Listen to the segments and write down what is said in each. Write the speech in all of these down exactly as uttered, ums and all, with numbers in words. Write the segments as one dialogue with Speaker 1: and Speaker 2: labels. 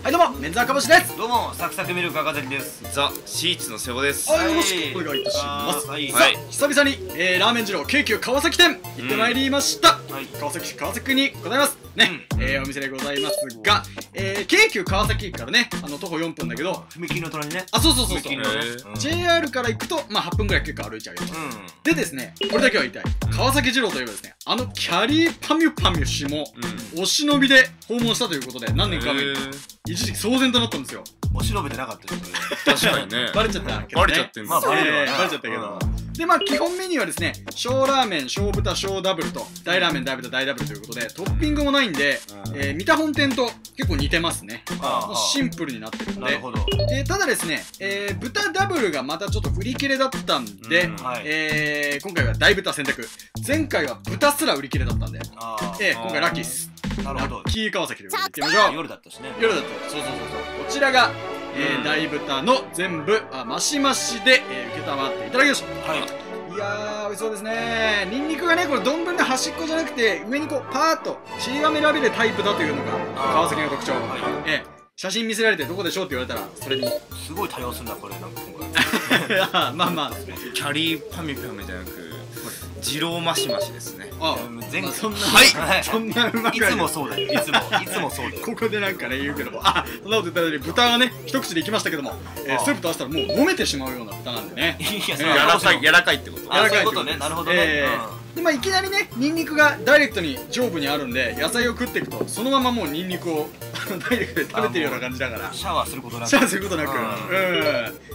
Speaker 1: はい、どうもメンズ赤星です。
Speaker 2: どうもサクサクミルク赤崎です。
Speaker 3: ザ・シーツの瀬尾です。
Speaker 1: はい、よろしくお願いいたします。
Speaker 2: はい、
Speaker 1: さあ、久々に、えー、ラーメン二郎京急川崎店行ってまいりました。
Speaker 2: はい、
Speaker 1: 川崎市川崎区にございますね、うん、えー、お店でございますが、えー、京急川崎駅からね、あの徒歩よんぷんだけど、
Speaker 2: 踏切の隣ね。
Speaker 1: あ、そうそうそうそう、
Speaker 2: ね、
Speaker 1: うん、ジェイアール から行くとまあはっぷんぐらい結構歩いちゃうよ、うん、でですね、これだけは言いたい、川崎二郎といえばですね、あのキャリーパミュパミュ氏も、うん、お忍びで訪問したということで、何年か前に一時期騒然となったんですよ。
Speaker 2: お忍びでなかったです
Speaker 3: よね。確かにね。
Speaker 1: バレちゃったけどね。
Speaker 3: バレちゃってんすよ。
Speaker 1: まあバレるわね。バレちゃったけど。で、まあ基本メニューはですね、小ラーメン、小豚、小ダブルと、大ラーメン、大豚、大ダブルということで、トッピングもないんで、えー、三田本店と結構似てますね。シンプルになってるんで。
Speaker 2: なるほど。
Speaker 1: で、ただですね、えー、豚ダブルがまたちょっと売り切れだったんで、えー、今回は大豚選択。前回は豚すら売り切れだったんで、えー、今回ラッキーっす。
Speaker 2: なるほど。
Speaker 1: キー川崎で行ってみましょう。
Speaker 2: 夜だったしね。
Speaker 1: 夜だった。そうそうそうそう。こちらが、えー、大豚の全部あマシマシで、えー、受けたまっていただきました。はい。いやー、美味しそうですね。ニンニクがね、これ丼の端っこじゃなくて上にこうパーッとちりばめられるタイプだというのが川崎の特徴。はい、えー、写真見せられてどこでしょうって言われたらそれに。
Speaker 2: すごい多用するなこれなんか今
Speaker 1: 回。まあまあ。
Speaker 3: キャリーパミュパミュじゃなく。二郎マシマシですね。
Speaker 1: あ、
Speaker 2: 前回
Speaker 1: そんな、はい、そんなうまく
Speaker 2: いつもそうだよ。いつもいつもそうだよ。
Speaker 1: ここでなんかね言うけども、あ、そんなこと言ったらね、豚がね一口でいきましたけども、えー、スープと合わせたらもう飲めてしまうような豚なんでね。
Speaker 3: いや、柔らかい柔らかいってこと。
Speaker 2: 柔らかいことね。なるほどね。
Speaker 1: で、まあいきなりねニンニクがダイレクトに上部にあるんで、野菜を食っていくとそのままもうニンニクをダイレクトで食べてるような感じだから。
Speaker 2: シャワーすることなく。
Speaker 1: シャワーすることなく。うん。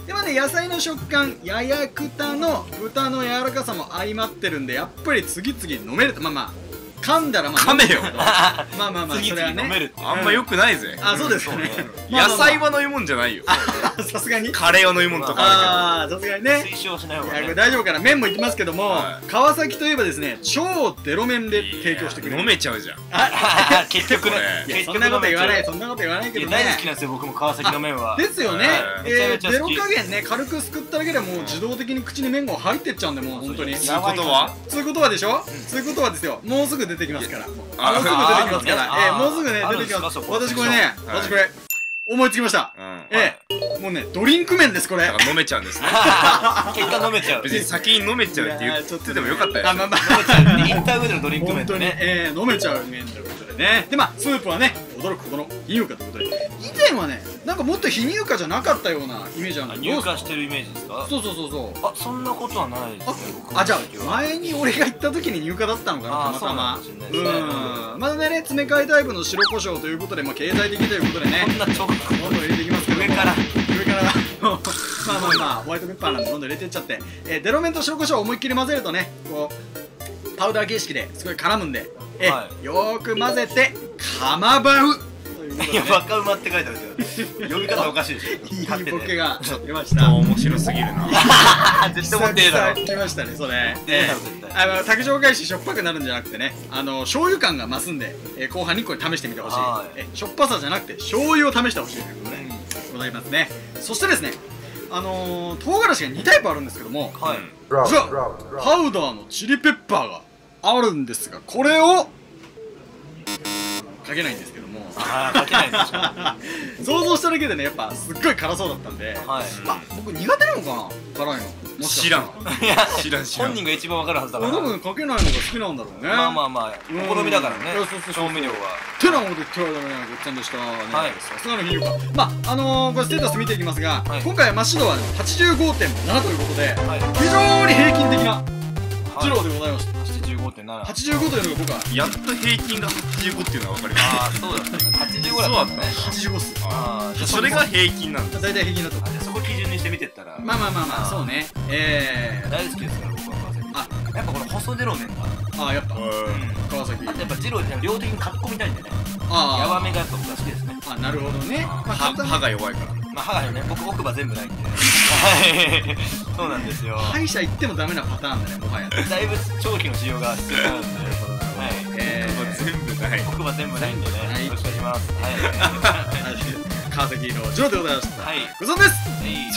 Speaker 1: でもね、野菜の食感、やや豚の豚の柔らかさも相まってるんで、やっぱり次々飲めると、まあまあ噛んだらまあ
Speaker 3: 噛めよ。
Speaker 1: まあまあまあそれはね、
Speaker 3: あんま良くないぜ。
Speaker 1: あ、そうですね。
Speaker 3: 野菜は飲み物じゃないよ。
Speaker 1: さすがに
Speaker 3: カレーを飲み物とかあ
Speaker 1: るけど、さすがにね
Speaker 2: 推奨しない方が。
Speaker 1: いや、これ大丈夫かな。麺もいきますけども、川崎といえばですね、超デロ麺で提供してくれる。
Speaker 3: 飲めちゃうじゃん。
Speaker 2: 結局ね。
Speaker 1: そんなこと言わない、そんなこと言わないけどね。
Speaker 2: 大好きなんですよ僕も川崎の麺は。
Speaker 1: ですよね。デロ加減ね、軽くすくっただけでもう自動的に口に麺が入ってっちゃうんで、もう本当に。
Speaker 3: そういうことは
Speaker 1: そういうことはでしょ。そういうことはですよ。もうすぐ出てきますから。もうすぐ出てきますから、えー、もうすぐね出てきます。私これね、私これ思いつきました。ええ、もうねドリンク麺ですこれ。
Speaker 3: 飲めちゃうんですね。
Speaker 2: 結果飲めちゃう。
Speaker 3: 別に先に飲めちゃうって言っててもよかったよ。
Speaker 1: あ、まあま
Speaker 2: あインター上でのドリンク麺でね。
Speaker 1: ええ、飲めちゃう麺ということでね。でまあスープはね驚くほどの非乳化ということで、以前はねなんかもっと非乳化じゃなかったようなイメージあるんだけど。
Speaker 2: 乳化してるイメージですか。
Speaker 1: そうそうそうそう。
Speaker 2: あ、そんなことはないですね。
Speaker 1: あ、じゃあ前に俺が行った時に乳化だったのかな、たまたま。うん、まだね詰め替えタイプの白胡椒ということで、まあ経済的ということでね、
Speaker 2: こんなちょっと
Speaker 1: どんどん入れていきますけど、
Speaker 2: 上から
Speaker 1: 上からまあまあまあホワイトペッパーなんでどんどん入れていっちゃって、えー、デロ麺と白胡椒を思いっきり混ぜるとね、こうパウダー形式ですごい絡むんで、えーはい、よーく混ぜて釜バウ。
Speaker 2: いや、バカ馬って書いてあるけど呼び方おかしいでしょ。
Speaker 1: いいボケが出ました。
Speaker 3: 面白すぎるな。
Speaker 2: 絶対持ってえだろ。
Speaker 1: 来ましたねそれ。あの卓上返ししょっぱくなるんじゃなくてね、あの醤油感が増すんで、後半にこれ試してみてほしい。えしょっぱさじゃなくて醤油を試してほしいということでございますね。そしてですね、あの唐辛子がにタイプあるんですけども、こちらパウダーのチリペッパーがあるんですが、これをかけないんですけども、
Speaker 2: ああかけないんです
Speaker 1: よ。想像しただけでね、やっぱすっごい辛そうだったんで、あ、僕苦手なのかな、辛いの。
Speaker 3: 知らん。知らん知らん。
Speaker 2: 本人が一番わかるはずだから。
Speaker 1: 多分かけないのが好きなんだろうね。
Speaker 2: まあまあまあお好みだからね。調味料は。
Speaker 1: てなこと言ってはダメなごっつぁんでした。はい。さすがの品評価。まああのこれステータス見ていきますが、今回はマシドははちじゅうごてんななということで、非常に平均的な二郎でございました。はちじゅうごてんなな。はちじゅうごというのが僕は
Speaker 3: やっと平均がはちじゅうごっていうのは分かります。
Speaker 2: ああ、そうだったね。はちじゅうごだったね。
Speaker 1: はちじゅうごっす。
Speaker 3: ああ、それが平均なんだ。
Speaker 1: 大体平均だと。
Speaker 2: そこ基準にして見てったら、
Speaker 1: まあまあまあまあ、そうね。ええ、
Speaker 2: 大好きですから僕は川崎。あ、やっぱこの細デロ麺が。
Speaker 1: ああ、やっぱ川崎。
Speaker 2: あとやっぱ二郎で量的にかっこみたいんでね。
Speaker 1: ああ、
Speaker 2: やわめがやっぱ僕は好きですね。
Speaker 1: あ、なるほどね。
Speaker 3: 歯が弱いから。
Speaker 2: まあ歯がね、僕奥歯全部ないんで。そうなんですよ。
Speaker 1: 歯医者行ってもダメなパターンだね、もはや。
Speaker 2: だいぶ長期の使用が必要なんで。はい。
Speaker 3: 全部ない。
Speaker 2: 奥歯全部ないんでね。よろしくお願いします。はい。
Speaker 1: 川崎のジョーでございました。
Speaker 2: はい。
Speaker 1: ごちそうさまです。